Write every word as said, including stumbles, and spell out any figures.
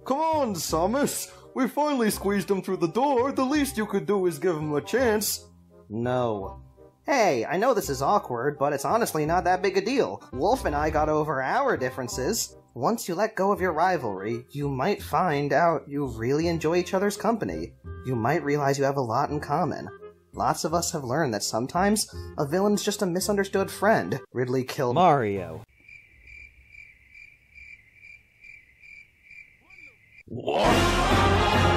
Come on, Samus! We finally squeezed him through the door. The least you could do is give him a chance. No. Hey, I know this is awkward, but it's honestly not that big a deal. Wolf and I got over our differences. Once you let go of your rivalry, you might find out you really enjoy each other's company. You might realize you have a lot in common. Lots of us have learned that sometimes a villain's just a misunderstood friend. Ridley killed Mario. What?